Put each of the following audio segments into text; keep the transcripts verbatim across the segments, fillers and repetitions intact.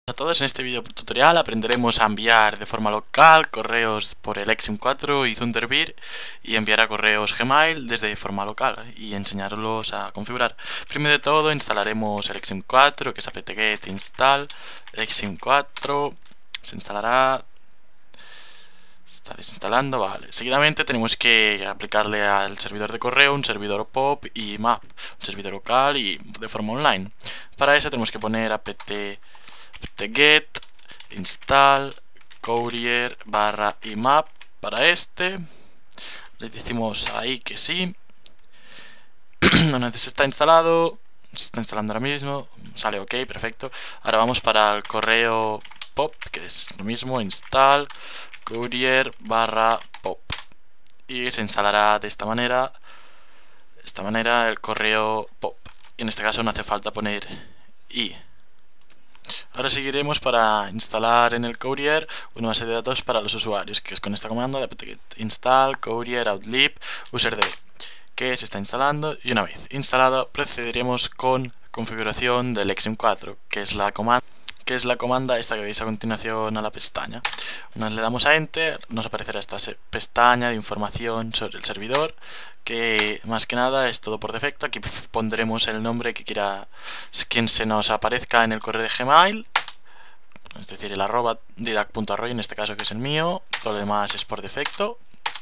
Hola a todos, en este video tutorial aprenderemos a enviar de forma local correos por el Exium cuatro y Thunderbird y enviar a correos Gmail desde forma local y enseñarlos a configurar. Primero de todo instalaremos el Exium cuatro, que es apt-get install Exium cuatro, se instalará, está desinstalando, vale. Seguidamente tenemos que aplicarle al servidor de correo un servidor P O P y M A P, un servidor local y de forma online. Para eso tenemos que poner apt apt-get install courier barra imap para este. Le decimos ahí que sí. Una vez está instalado, se está instalando ahora mismo, sale ok, perfecto. Ahora vamos para el correo pop, que es lo mismo, install courier barra pop, y se instalará de esta manera de esta manera el correo pop, y en este caso no hace falta poner i. Ahora seguiremos para instalar en el courier una base de datos para los usuarios, que es con esta comanda de apt-get install courier outlib userdb, que se está instalando, y una vez instalado procederemos con configuración del Exium cuatro, que es la comanda que es la comanda esta que veis a continuación a la pestaña. Una vez le damos a enter, nos aparecerá esta pestaña de información sobre el servidor, que más que nada es todo por defecto. Aquí pondremos el nombre que quiera quien se nos aparezca en el correo de Gmail, es decir, el arroba didac.arroyo, en este caso que es el mío. Todo lo demás es por defecto.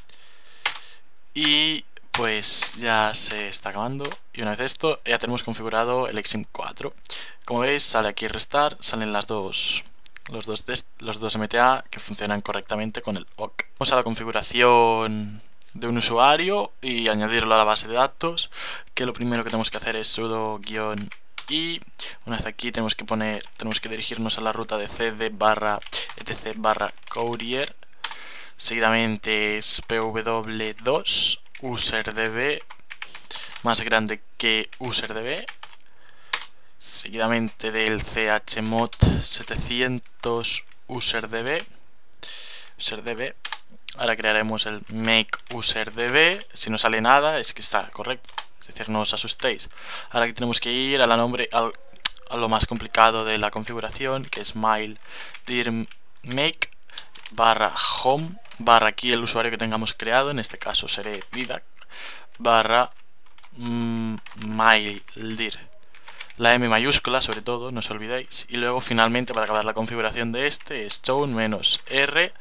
Y pues ya se está acabando, y una vez esto ya tenemos configurado el Exium cuatro. Como veis, sale aquí restar, salen las dos los dos, los dos M T A que funcionan correctamente con el O C. Vamos a la configuración de un usuario y añadirlo a la base de datos, que lo primero que tenemos que hacer es sudo guión i. Una vez aquí tenemos que poner tenemos que dirigirnos a la ruta de cd barra etc barra courier. Seguidamente es p w dos userdb más grande que userdb. Seguidamente del chmod setecientos userdb userdb. Ahora crearemos el make userdb. Si no sale nada es que está correcto, es decir, no os asustéis. Ahora aquí tenemos que ir a la nombre al, a lo más complicado de la configuración, que es mail dir make barra home barra aquí el usuario que tengamos creado, en este caso seré didac, barra mmm, maildir, la M mayúscula sobre todo, no os olvidéis. Y luego finalmente, para acabar la configuración de este, es chown menos r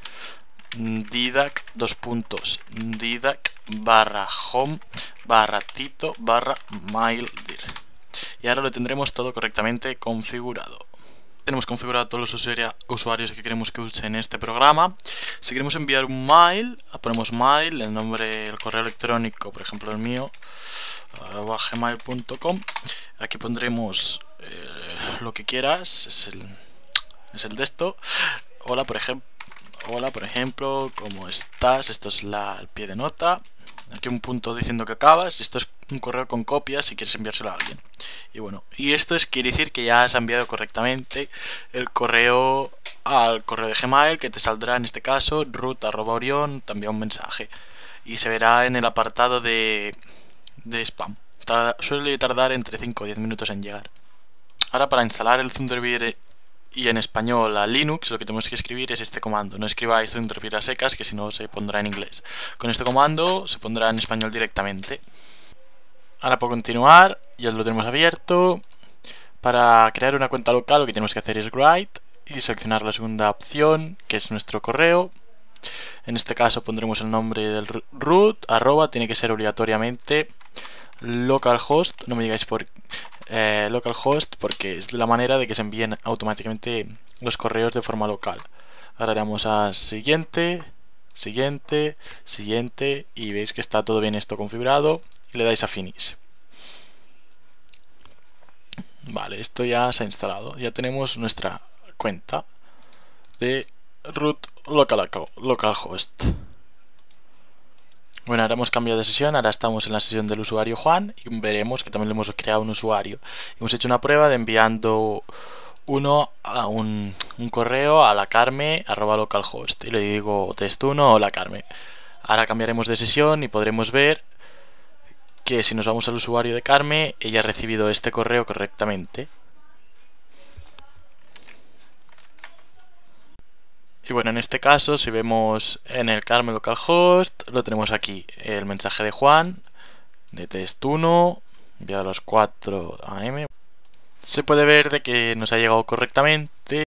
didac dos puntos didac barra home barra tito barra maildir. Y ahora lo tendremos todo correctamente configurado. Tenemos configurado todos los usuarios que queremos que usen este programa. Si queremos enviar un mail, ponemos mail, el nombre, el correo electrónico, por ejemplo el mío, arroba gmail punto com. Aquí pondremos eh, lo que quieras, es el, es el de esto. Hola, por ejemplo, hola, por ejemplo, ¿cómo estás? Esto es la, el pie de nota. Aquí un punto diciendo que acabas. Esto es un correo con copias si quieres enviárselo a alguien. Y bueno, y esto es, quiere decir que ya has enviado correctamente el correo al correo de Gmail, que te saldrá en este caso root arroba orion, te envía un mensaje y se verá en el apartado de, de spam. Tarda, suele tardar entre cinco o diez minutos en llegar. Ahora, para instalar el Thunderbird y en español a Linux, lo que tenemos que escribir es este comando. No escribáis Thunderbird a secas, que si no se pondrá en inglés. Con este comando se pondrá en español directamente. Ahora, por continuar, ya lo tenemos abierto. Para crear una cuenta local lo que tenemos que hacer es write y seleccionar la segunda opción, que es nuestro correo. En este caso pondremos el nombre del root, arroba, tiene que ser obligatoriamente localhost, no me digáis por eh, localhost, porque es la manera de que se envíen automáticamente los correos de forma local. Ahora damos a siguiente, siguiente, siguiente, y veis que está todo bien esto configurado, y le dais a finish. Vale, esto ya se ha instalado, ya tenemos nuestra cuenta de root local, localhost. Bueno, ahora hemos cambiado de sesión, ahora estamos en la sesión del usuario Juan y veremos que también le hemos creado un usuario. Hemos hecho una prueba de enviando uno a un, un correo a la carme arroba localhost y le digo test uno o la carme. Ahora cambiaremos de sesión y podremos ver que si nos vamos al usuario de Carme, ella ha recibido este correo correctamente. Y bueno, en este caso, si vemos en el Carme localhost, lo tenemos aquí, el mensaje de Juan, de test uno, enviado a las cuatro a eme. Se puede ver de que nos ha llegado correctamente.